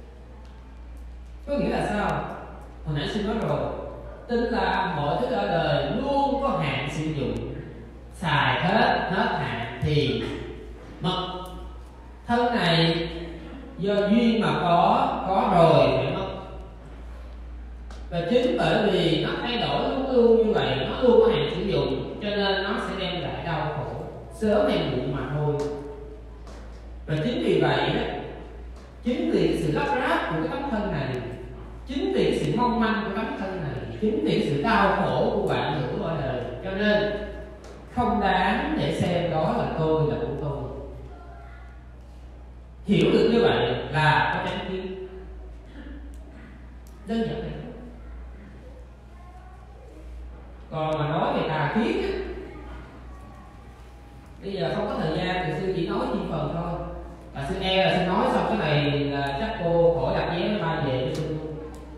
Có nghĩa là sao? Hồi nãy sư nói rồi, tin là mọi thứ ở đời luôn có hạn sử dụng, xài hết hết hạn thì mất. Thân này do duyên mà có, có rồi phải mất. Và chính bởi vì nó thay đổi luôn luôn như vậy, nó luôn có hạn sử dụng, cho nên nó sẽ đem lại đau khổ sớm hay muộn mà thôi. Và chính vì vậy đó, chính vì sự lắp ráp của cái tấm thân này, chính vì sự mong manh của tấm thân này, chính vì sự đau khổ của bạn hữu ở đời, cho nên không đáng để xem đó là tôi, là của tôi. Hiểu được như vậy là có chánh kiến. Đơn giản này. Còn mà nói về tà kiến á, bây giờ không có thời gian thì sư chỉ nói chi phần thôi. Và sư e là sư nói xong cái này là chắc cô khỏi đặt vé máy bay về cho sư luôn.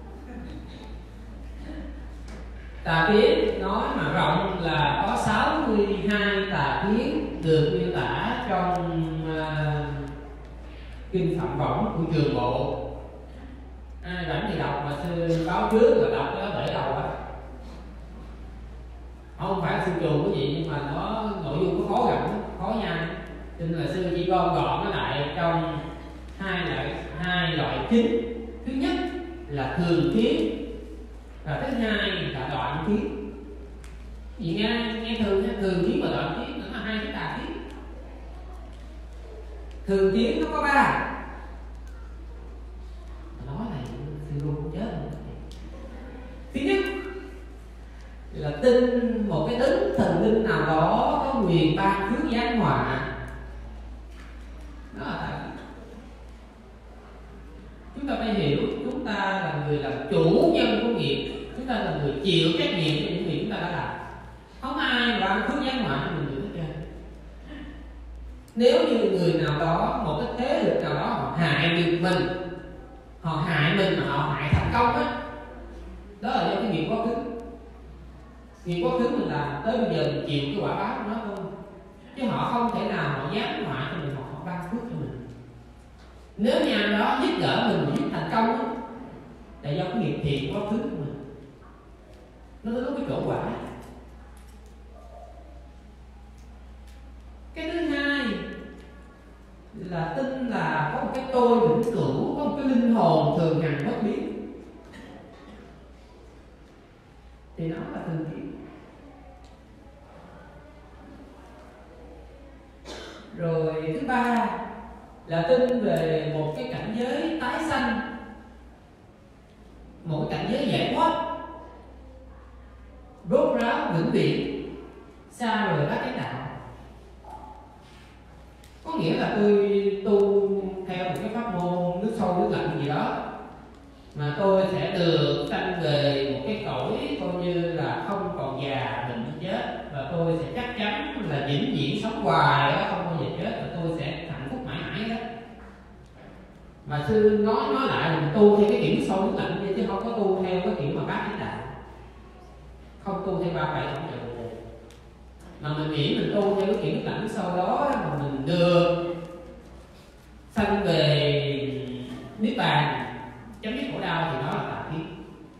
Tà kiến nói mà rộng là có sáu mươi hai tà kiến được miêu tả trong uh, kinh Phạm Võng của Trường Bộ. Ai rảnh thì đọc, mà sư báo trước là đọc cái đó để đầu á. Không phải sư trường cái gì nhưng mà nó nội dung nó khó gặp, khó nhai. Cho nên là sư chỉ gom gọn nó lại trong hai loại hai loại chính. Thứ nhất là thường kiến, và thứ hai là đoạn kiến. Vì nghe nghe thường nghe thường kiến và đoạn kiến nó là hai cái tà kiến. Thường kiến nó có ba. Nói này sư luôn cũng chết rồi. Thứ nhất là tin một cái đấng thần linh nào đó có quyền ban phước giáng họa. Đó là tà kiến. Chúng ta phải hiểu chúng ta là người làm chủ nhân của nghiệp, chúng ta là người chịu trách nhiệm cho những việc chúng ta đã làm. Không ai ban phước giáng họa cho mình được hết trơn. Nếu như người nào đó, một cái thế lực nào đó họ hại được mình, họ hại mình mà họ hại thành công á, đó là do cái nghiệp quá khứ. Nghiệp quá khứ mình làm tới bây giờ mình chịu cái quả báo của nó thôi, chứ họ không thể nào họ giáng họa cho mình hoặc họ ban phước cho mình. Nếu nhà đó giúp đỡ mình giúp thành công á, là do cái nghiệp thiện quá khứ của mình, nó có cái chỗ quả. Cái thứ hai là tin là có một cái tôi vĩnh cửu, có một cái linh hồn thường hằng bất biến, thì nó là thường kiến. Rồi thứ ba là tin về một cái cảnh giới tái sanh, một cái cảnh giới giải thoát, rốt ráo vĩnh viễn, xa rời các cái đạo. Có nghĩa là tôi tu theo một cái pháp môn nước sâu nước lạnh gì đó, mà tôi sẽ được sanh về một cái cõi coi như là không còn già bệnh chết, và tôi sẽ chắc chắn là vĩnh viễn sống hoài đó, không bao giờ chết, và tôi sẽ hạnh phúc mãi mãi đó. Mà sư nói nói lại là mình tu theo cái kiểu nước sâu nước lạnh đi, chứ không có tu theo cái kiểu mà bác cái đạo, không tu theo ba bảy không được. Mà mình nghĩ mình tu theo cái kiểu nước lạnh sau đó mà mình được sanh về niết bàn chấm dứt khổ đau, thì đó là tà kiến.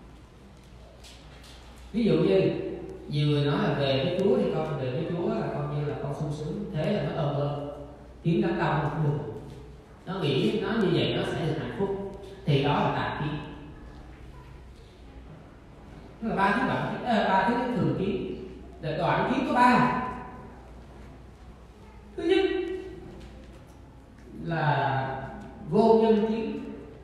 Ví dụ như nhiều người nói là về với Chúa thì con về với Chúa là coi như là con sung sướng, thế là nó ôm ôm kiếm đám đông mà không được, nó nghĩ nó như vậy nó sẽ được hạnh phúc, thì đó là tà kiến. Đó là ba thứ đoạn ba thứ thường kiến. Để đoạn kiến có ba. Thứ nhất là vô nhân kiến.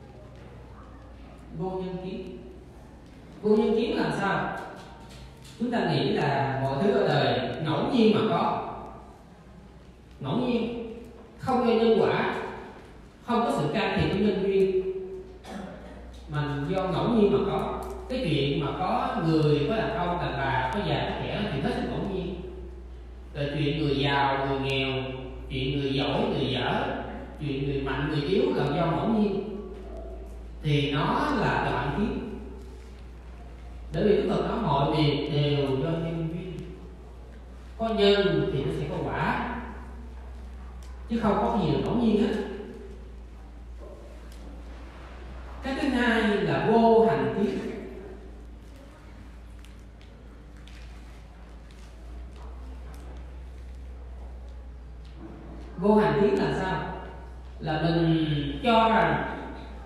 Vô nhân kiến Vô nhân kiến là sao? Chúng ta nghĩ là mọi thứ ở đời ngẫu nhiên mà có, ngẫu nhiên, không do nhân quả, không có sự can thiệp của nhân duyên, mà do ngẫu nhiên mà có. Cái chuyện mà có người, có đàn ông, đàn bà, có già, có trẻ thì hết sức ngẫu nhiên. Rồi chuyện người giàu, người nghèo, chuyện người giỏi, người dở, chuyện người mạnh, người yếu là do ngẫu nhiên, thì nó là đoạn kiến. Bởi vì Đức Phật nói mọi việc đều do nhân duyên, có nhân thì nó sẽ có quả, chứ không có gì là ngẫu nhiên hết. Cái thứ hai là vô hành kiến. Vô hành kiến là sao? Là mình cho rằng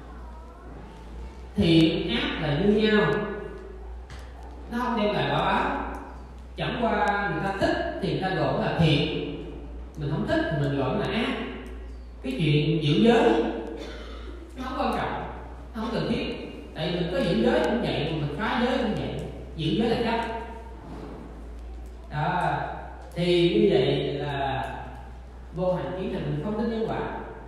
thiện ác là như nhau, nó không đem lại quả báo. Chẳng qua người ta thích thì người ta gọi là thiện, mình không thích thì mình gọi là ác. Cái chuyện giữ giới nó không quan trọng, nó không cần thiết. Tại vì mình có giữ giới cũng vậy, mình phá giới cũng vậy, giữ giới là chấp đó. Thì như vậy là vô hành kiến, là mình không tin nhân quả.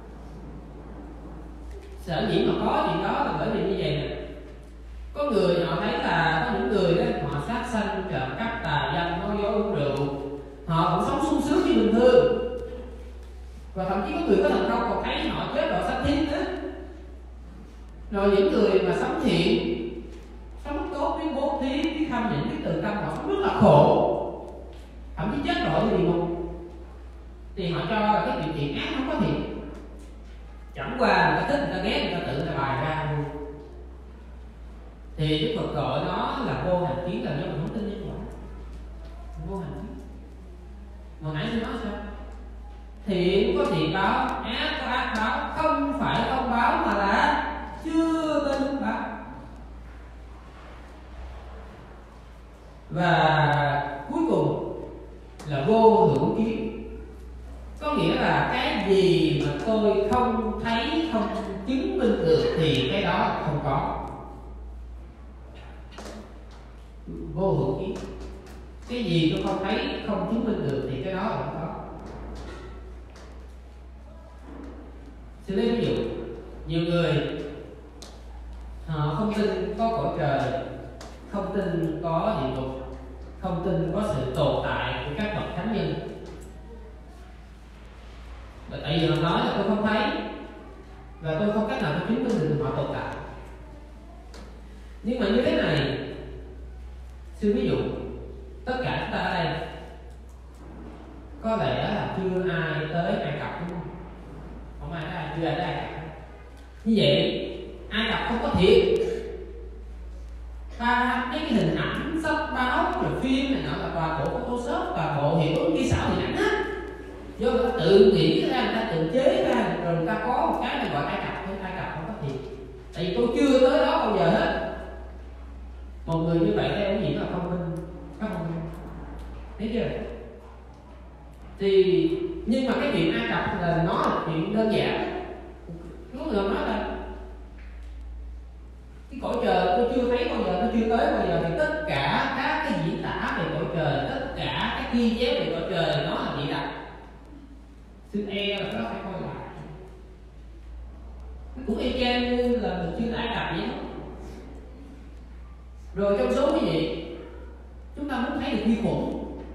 Sở dĩ mà có chuyện đó là bởi vì như vậy nè, có người họ thấy là có những người đó họ sát sanh, trộm cắp, tà dâm, nói dối, uống rượu, họ cũng sống sung sướng như bình thường. Và thậm chí có người có thành công còn thấy họ chết rồi sanh thiên nữa. Rồi những người mà sống thiện, sống tốt, biết bố thí, biết tham nhẫn, biết từ tâm, họ sống rất là khổ, thậm chí chết rồi thì địa ngục. Thì họ cho là cái chuyện thiện ác không có thiện, chẳng qua người ta thích, người ta ghét, người ta tự người ta bài ra luôn. Thì Đức Phật gọi nó là vô hành kiến, là do mình không tin nhân quả. Vô hành kiến. Mà nãy tôi nói sao? thiện có thiện báo, ác có ác báo, không phải không báo mà là chưa tin báo. Và cuối cùng là vô hữu kiến, có nghĩa là cái gì mà tôi không thấy, không chứng minh được thì cái đó không có. Vô hữu kiến, cái gì tôi không thấy, không chứng minh được thì cái đó không có. Sẽ lấy ví dụ, nhiều người họ không tin có cõi trời, không tin có địa ngục, không tin có sự tồn tại của các bậc thánh nhân. Và tại vì họ nói là tôi không thấy và tôi không cách nào tôi chứng minh được họ tồn tại. Nhưng mà như thế này, xin ví dụ, tất cả chúng ta ở đây có lẽ là chưa ai tới Ai Cập, đúng không? Không ai tới, chưa ai tới Ai Cập. Như vậy Ai Cập không có thiệt, và mấy cái hình ảnh, sách báo, rồi phim này nọ là toàn bộ Photoshop và bộ hiệu ứng kỹ xảo hình ảnh á, do người ta tự nghĩ ra, người ta tự chế ra, rồi người ta có một cái này gọi Ai Cập. Thôi Ai Cập không có thiệt, tại vì tôi chưa tới đó bao giờ hết. Một người như vậy theo cái gì là thông minh, không thông minh, thấy chưa? Thì nhưng mà cái chuyện Ai Cập là nó là chuyện đơn giản. Lúc người nói là cái cõi trời tôi chưa thấy bao giờ, tôi chưa tới bao giờ, thì tất cả các cái diễn tả về cõi trời, tất cả các ghi chép về cõi trời nó là bịa đặt. Xin e là nó phải coi lại. Nó cũng y chang như là mình chưa Ai Cập vậy đó. Rồi trong số cái gì chúng ta muốn thấy được vi khuẩn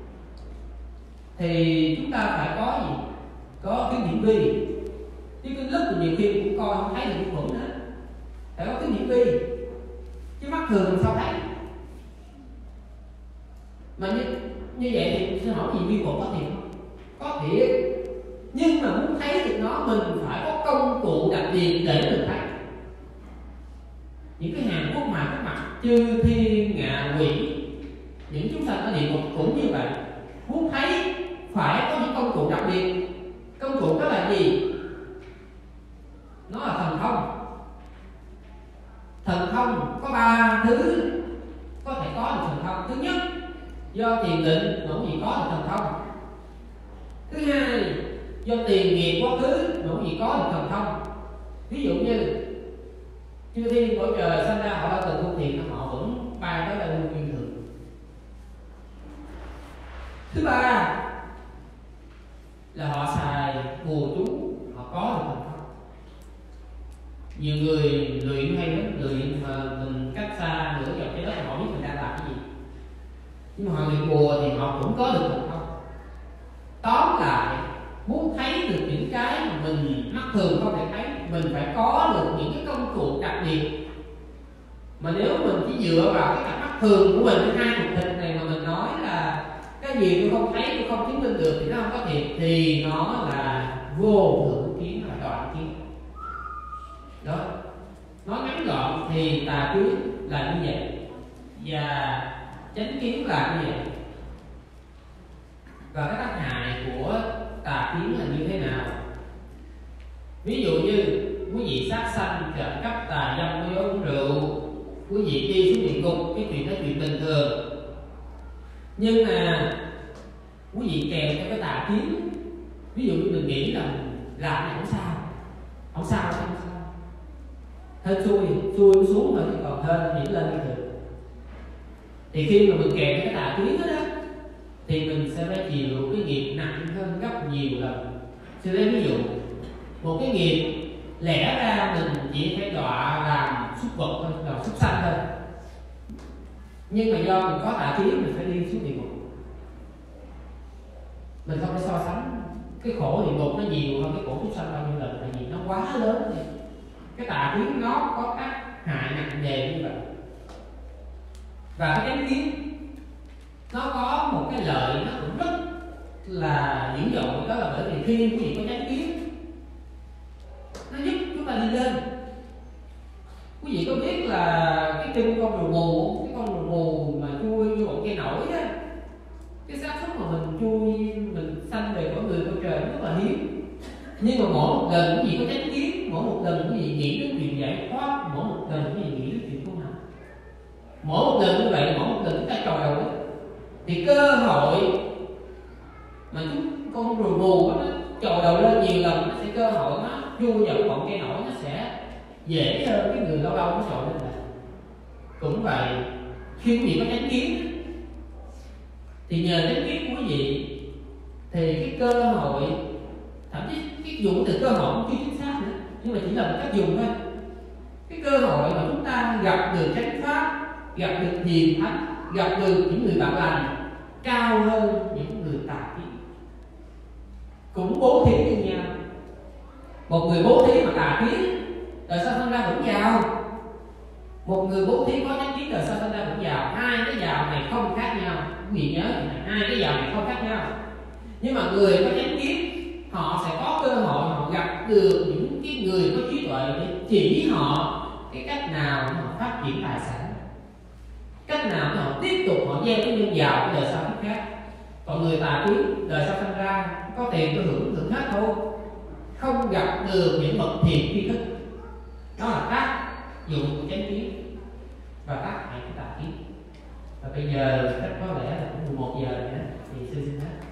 thì chúng ta phải có gì? Có cái hiển vi. Chứ cái lúc nhiều khi cũng coi không thấy được vi khuẩn hết, phải có cái hiển vi, chứ mắt thường làm sao thấy. Mà như, như vậy thì xin hỏi gì vi khuẩn có thiệt không? Có thiệt, nhưng mà muốn thấy được nó mình phải có công cụ đặc biệt để mình thấy. Những cái hàng quốc mài các mặt, chư thiên ngạ quỷ, những chúng sanh ở địa ngục cũng như vậy. Muốn thấy phải có những công cụ đặc biệt. Công cụ đó là gì? Nó là thần thông. Thần thông có ba thứ có thể có được thần thông. Thứ nhất, do thiền định mà cũng gì có được thần thông. Thứ hai, do tiền nghiệp quá khứ mà cũng gì có được thần thông. Ví dụ như chư thiên cõi trời sinh ra họ đã từng tu thiền, họ vẫn bay tới đây luôn yên thường. Thứ ba là họ xài bùa chú, họ có được thần thông. Nhiều người luyện hay lắm, luyện mà mình cách xa nửa dọc trái đất họ biết mình đang làm cái gì, nhưng mà họ luyện bùa thì họ cũng có được thần thông. Tóm lại, muốn thấy được những cái mà mình mắt thường không thể thấy, mình phải có được những cái công cụ đặc biệt. Mà nếu mình chỉ dựa vào cái cặp mắt thường của mình, hai cục thịt này mà mình nói là cái gì tôi không thấy, tôi không chứng minh được thì nó không có thiệt, thì nó là vô hữu kiến, là đoạn kiến. Đó, nói ngắn gọn thì tà kiến là như vậy và chánh kiến là như vậy. Và cái tác hại của tà kiến là như thế nào? Ví dụ như quý vị sát sanh, trộm cắp, tà dâm, nói dối, uống rượu, quý vị đi xuống địa ngục, cái chuyện đó chuyện bình thường. Nhưng mà quý vị kèm theo cái tà kiến, ví dụ như mình nghĩ là làm này không sao, không sao, không sao, hên xui, xui xuống rồi thì còn hên nhảy lên như thường. Thì khi mà mình kèm cái tà kiến đó, đó thì mình sẽ phải chịu cái nghiệp nặng hơn gấp nhiều lần. Sẽ lấy ví dụ, một cái nghiệp lẽ ra mình chỉ phải đọa làm súc vật thôi, làm súc sanh thôi, nhưng mà do mình có tà kiến mình phải đi xuống địa ngục. Mình không thể so sánh cái khổ địa ngục nó nhiều hơn cái khổ súc sanh bao nhiêu lần, tại vì nó quá lớn rồi. Cái tà kiến nó có tác hại nặng nề như vậy. Và cái chánh kiến nó có một cái lợi nó cũng rất là dữ dội, đó là bởi vì khi quý vị có chánh kiến nó giúp chúng ta đi lên. Quý vị có biết là cái chân con rùa mù, cái con rùa mù mà chui vô bộ cây nổi á, cái xác suất mà mình chui mình sanh về cõi người cõi trời rất là hiếm. Nhưng mà mỗi một lần quý vị có chánh kiến, mỗi một lần quý vị nghĩ đến chuyện giải thoát, mỗi một lần quý vị nghĩ đến chuyện tu hành, mỗi một lần như vậy, mỗi một lần chúng ta trò đầu đó, thì cơ hội mà chúng con rùa mù đó, nó trò đầu lên nhiều lần, nó sẽ cơ hội nó chui vào ngọn cây nổi, nó sẽ dễ hơn cái người lâu lâu nó trò lên lại. Cũng vậy, khi quý vị có chánh kiến thì nhờ chánh kiến của quý vị thì cái cơ hội, thậm chí cái dụng từ cơ hội cũng chưa chính xác nữa, nhưng mà chỉ là một cách dùng thôi. Cái cơ hội mà chúng ta gặp được chánh pháp, gặp được hiền thánh, gặp được những người bạn lành cao hơn những người tà kiến, cũng bố thí như nhau. Một người bố thí mà tà kiến, đời sau thân ra vẫn giàu. Một người bố thí có chánh kiến, đời sau thân ra vẫn giàu. Hai cái giàu này không khác nhau, quý vị nhớ này, hai cái giàu này không khác nhau. Nhưng mà người có chánh kiến, họ sẽ có cơ hội họ gặp được những cái người có trí tuệ để chỉ họ cái cách nào để họ phát triển tài sản, cách nào để họ tiếp tục họ gieo cái nhân giàu của đời sau kiếp khác. Còn người tà kiến, đời sau sinh ra có tiền có hưởng hưởng hết thôi, không gặp được những bậc thiền tri thức. Đó là tác dụng của chánh kiến và tác hại của tà kiến. Và bây giờ chắc có lẽ là cũng mười một giờ nữa thì sư xin hết.